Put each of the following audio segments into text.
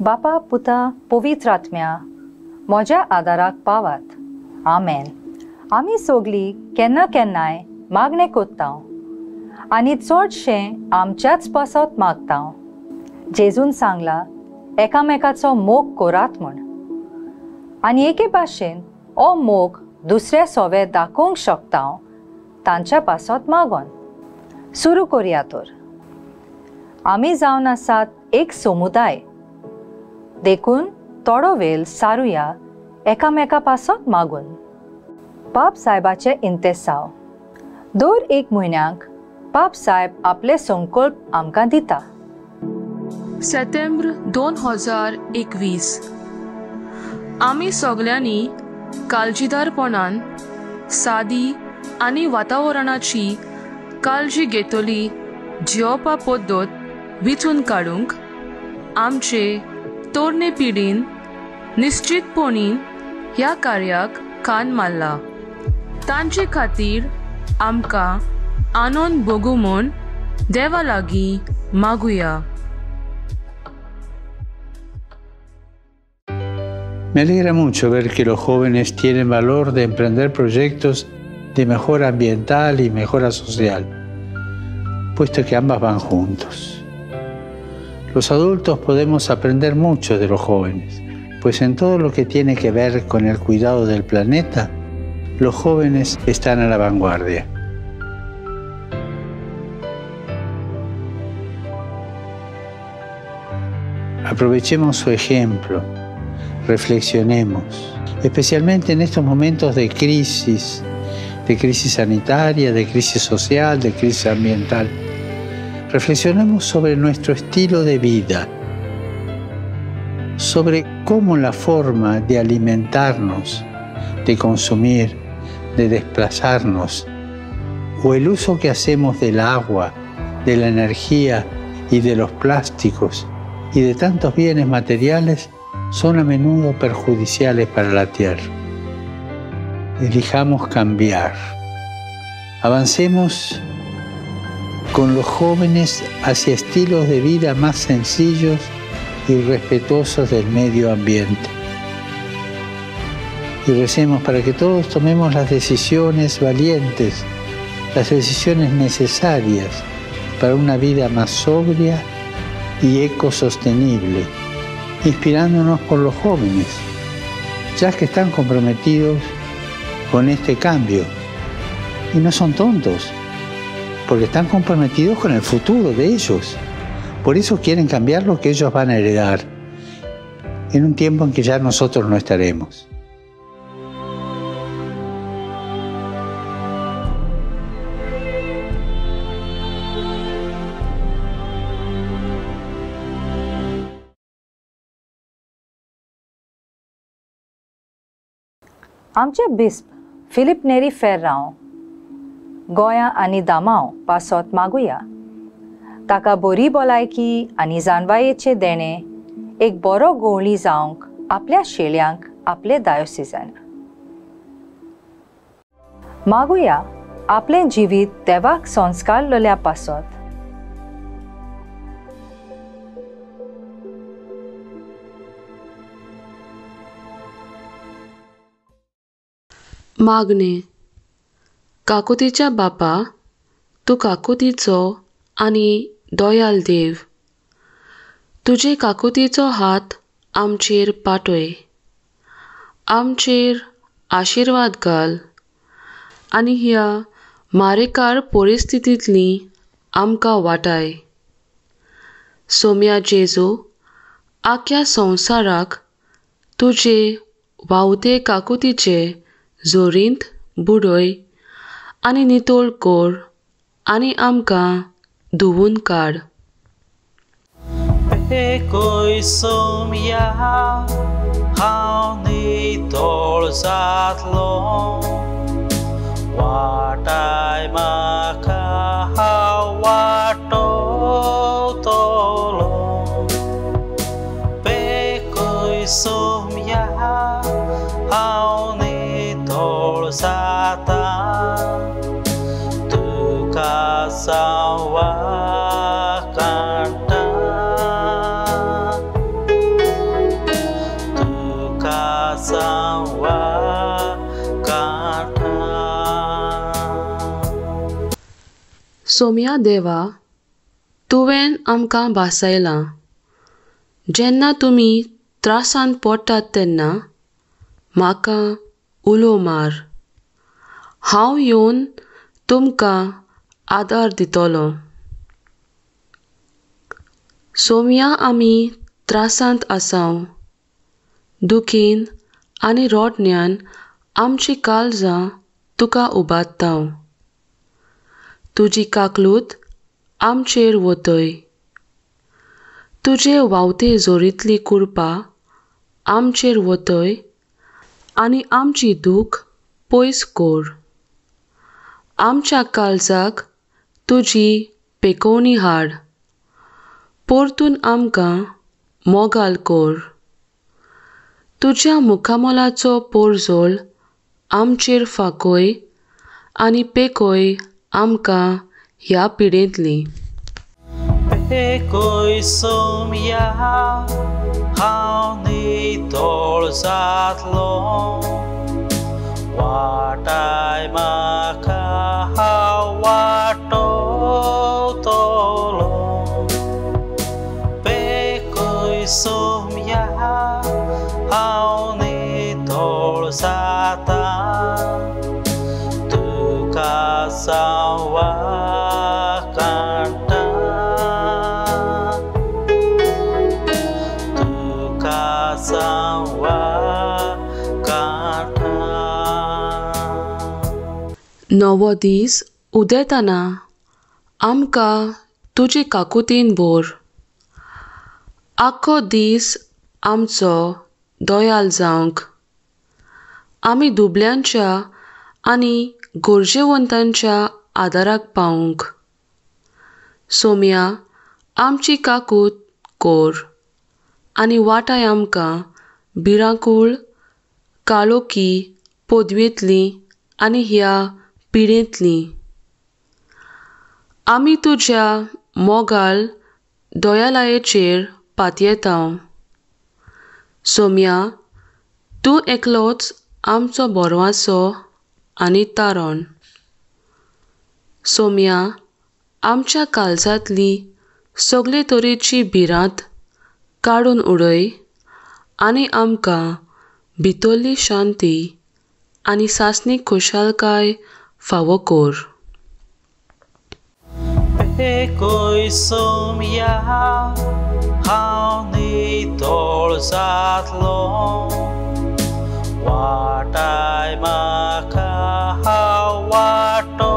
बापा पुता पवित्र आत्म्या म्हज्या आदाराक पावात. आमेन. आमी सोगली केन्ना केन्नाय मागणें कोत्तांव आनी चडशें आमच्याच पासत मागतांव. जेजून सांगला एकामेकाचो मोग कोरात म्हूण. आनी एके भाशेन हो मोग दुसरे सोवे दाखोवंक शकता तांच्या पासत मागोन. सुरू करुया तर. आमी जावन आसात एक समुदाय, देखून थोडो वेळ सारुया एकामेका पासत मागून. बाब साहेबाचे इंतेसाव. दर एक म्हयन्याक बाब साहेब आपले संकल्प आमकां दिता. सप्टेंबर 2021 आमी सगळ्यांनी काळजीदारपणान सादी आनी वातावरणाची काळजी घेतली जेवपा पद्दत विचून काडूंक आमचे तोरणे पिढीन निश्चितपणीन ह्या कार्याक कान मारला. तांचे खातीर आमकां आनंद भोगू म्हूण देवा लागीं मागुया. Me alegra mucho ver que los jóvenes tienen valor de emprender proyectos de mejora ambiental y mejora social, puesto que ambas van juntos. Los adultos podemos aprender mucho de los jóvenes, pues en todo lo que tiene que ver con el cuidado del planeta, los jóvenes están a la vanguardia. Aprovechemos su ejemplo. Reflexionemos, especialmente en estos momentos de crisis sanitaria, de crisis social, de crisis ambiental. Reflexionemos sobre nuestro estilo de vida, sobre cómo la forma de alimentarnos, de consumir, de desplazarnos, o el uso que hacemos del agua, de la energía y de los plásticos y de tantos bienes materiales son a menudo perjudiciales para la tierra. Elijamos cambiar. Avancemos con los jóvenes hacia estilos de vida más sencillos y respetuosos del medio ambiente. Y recemos para que todos tomemos las decisiones valientes, las decisiones necesarias para una vida más sobria y ecosostenible, inspirándonos por los jóvenes, ya que están comprometidos con este cambio. Y no son tontos, porque están comprometidos con el futuro de ellos. Por eso quieren cambiar lo que ellos van a heredar, en un tiempo en que ya nosotros no estaremos. आमचे बिस्प Philip नेरी फेर्रांव गोंया आनी दामाव पासत मागुया. ताका बरी भलायकी आनी जानवायेचे देणे एक बरो गवळी जावंक आपल्या शेळ्यांक आपले डायोसिसान. मागुया आपले जिवीत देवाक संस्कारलेल्या पासत. मागणे. काकुतीच्या बापा, तूं काकुतीचो आनी दयाल देव. तुजे काकुतीचो हात आमचेर पाटय. आमचेर आशिर्वाद घाल आनी ह्या मारेकार परिस्थितींतली आमकां वाटाय. सोम्या जेजू, आख्या संवसाराक तुजे वावते काकुतीचे जोरींत बुडय आनी नितोळ कोर आनी आमकां धुवून काड. Pekoj som ja, hauni tol zatlo, watai maka hawato tolo. Pekoj som ja, hauni tol zata, tu kasawa kanta. Saumya देवा, तुवें आमकां भासायलां. जेन्ना तुमी त्रासांत पडटात तेन्ना म्हाका उलो मार. हांव येवन तुमकां आदार दितलो. सोम्या आमी त्रासांत आसाव. दुखीन आनी रोडण्यान आमची काळजां तुका उबारताव. तुजी काकलूत आमचेर वतय. तुजे वावते जोरीतली कृपा आमचेर वतय आनी आमची दूख पयस कोर. आमच्या काळजाक तुजी पेकोवणी हाड. परतून आमकां मोगाल कोर. तुज्या मुखामोलाचो पोरजोळ आमचेर फांकय आनी पेकय आमकां ह्या पिडेंतली. पेकय सोम्या, हांव नितळ जातलो. वाटाय म्हाका, हांव वाटतलो. पेकय सोम्या, हांव नितळ जाता. तुका सांवा कांटा. तुका सांवा कांटा. नवो दीस उदेताना आमकां तुजे काकुतीन भोर. आख्खो दीस आमचो दोयाल जावंक. आमी दुबळ्यांच्या आनी गरजेवंतांच्या आदाराक पावूंक. सोम्या आमची काकूट कोर आनी वाटाय आमकां भिरांकूळ, काळोखी पदवेंतली आनी ह्या पिडेंतली. आमी तुज्या मोगाल दोयालायेचेर पातयेताव. सोम्या, तूं एकलोच आमचो बोरवांसो आनी तारण. सोम्या, आमच्या काळजांतली सगळे तरेची भिरांत काडून उडय आनी आमकां भितरली शांती आनी सासणीक खुशालकाय फावो कोर. पेकय सोम्या, हांव नितळ जातलो. वाटाय म्हाका, हांव वाटतलो.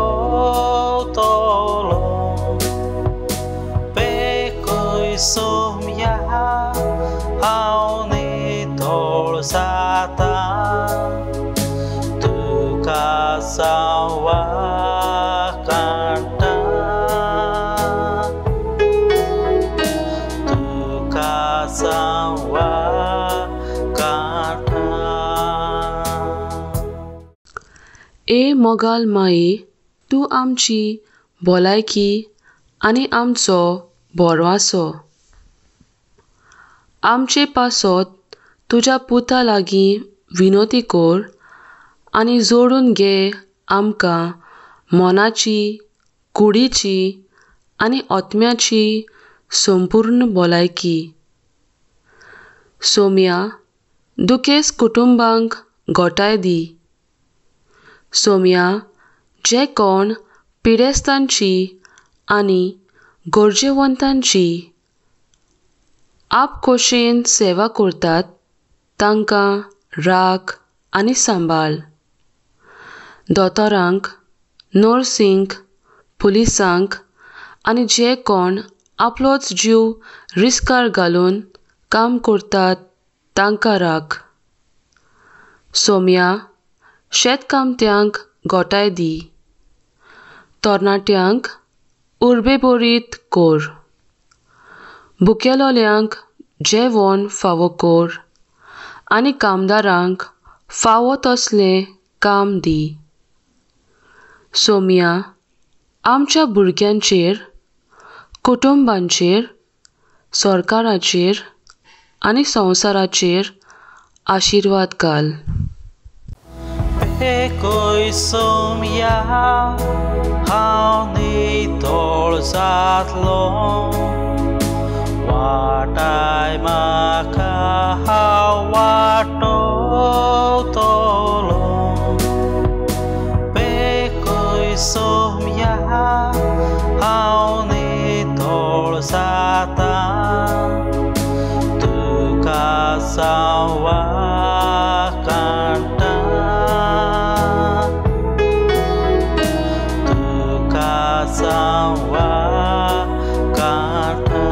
पेकय सोम्या, हांव नितळ जाता. तुका सांवा कांटा. तुका सांवा कांटा. ए मोगाल माये, तूं आमची भलायकी आनी आमचो बोरवांसो. आमचे पासत तुज्या पुता लागीं विनोती कोर आनी जोडून घे आमकां मोनाची, कुडीची आनी ओतम्याची संपूर्ण भलायकी. सोम्या, दुखेस्त कुटुंबांक घोटाय दी. सोम्या, जे कोण पिडेस्तांची आनी गरजेवंतांची आपखोशेन सेवा करतात तांकां राख आनी सांबाळ. दोतोरांक, नर्सींक, पुलिसांक आनी जे कोण आपलोच जीव रिस्कार घालून काम करतात तांकां राख. सोम्या, शेतकामत्यांक घोटाय दी. तरणाट्यांक उर्बेभरीत कोर. भुकेलोल्यांक जेवण फावो कोर आनी कामदारांक फावो तसलें काम दी. सोम्या, आमच्या भुरग्यांचेर, कुटुंबांचेर, सरकाराचेर आनी संवसाराचेर आशिर्वाद घाल. पेकय सोम्या, हांव नितळसांतलो वाटाय म्हाका हांव वाटोवतलो बेकूय सोमया हांव नितळसातां तुका सांवा कांटा तुका सांवा कांटा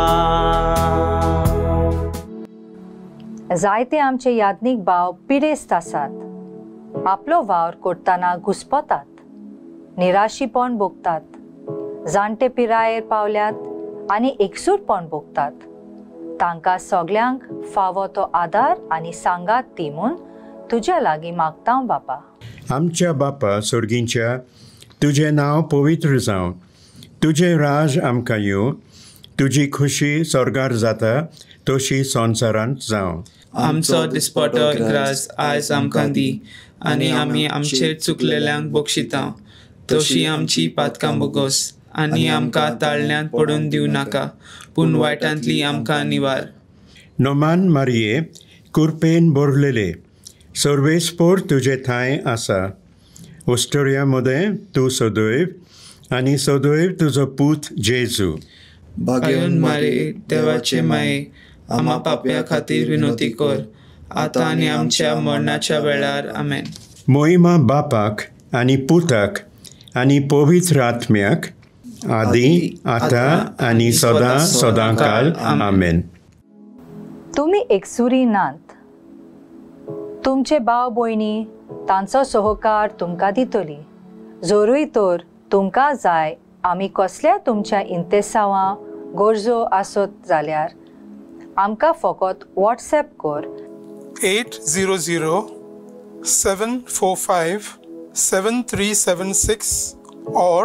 जायते आमचे याज्ञिक भाव पिडेस्त आसात आपलो वावर करतना घुस्पतात निराशीपण भोगतात जाणटे पिरायेर पावल्यात आनी एकसूरपण भोगतात तांकां सगळ्यांक फावो तो आदार आनी सांगात दी म्हूण तुज्या लागीं मागता बापा. आमच्या बापा सर्गींच्या तुजें नांव पवित्र जावं तुजें राज आमकां येवं तुजी खुशी स्वर्गार जाता तशी संवसारांत जावं. आमचो दिसपटो ग्रास आयज आमकां दी आनी आमी आमचेर चुकलेल्यांक बक्षिता तशी आमची पातकां बोगोस आनी आमकां ताळण्यांत पडून दिवं नाका पूण वायटांतली आमकां निवार. नोमान मारये कुरपेन भरलेले सर्वेस्पोर तुजे थंय आसा ऑस्ट्रेलिया मदें तूं सदैव आनी सदैव तुजो पूत जेजू. भाग्यवन मारे देवाचे माये आमा पाप्या खातीर विनोती कर आतां आनी आमच्या मरणाच्या वेळार आमेन. मोहिमा बापाक आनी पुताक आनी पवित्र आत्म्याक आदी आतां आनी सदां सदांकाल आमेन. तुमी एकसुरी नात तुमचे भाव भयणी तांचो सहकार तुमकां दितली जोरूय तर तुमकां जाय आमी कसल्या तुमच्या इंतेसांवां गरजो आसत जाल्यार आमकां फकत व्हॉट्सॅप कर 800-745-7376 or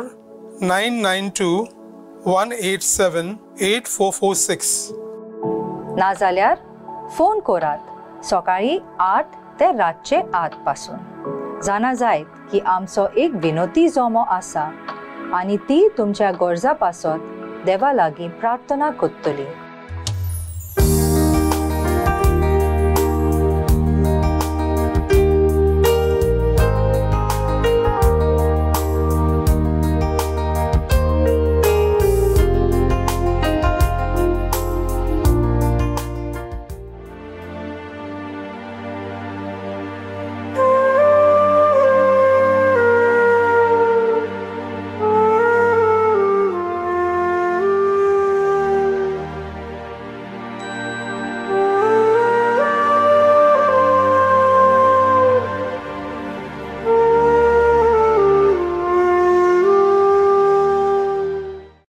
992-187-8446. नाजाल्यार फोन करात सकाळी 8 ते रातचे 8 पासून. जाणा जायत की आमचो एक विनोती जोमो आसा आनी ती तुमच्या गरजा पासत देवा लागीं प्रार्थना करतली.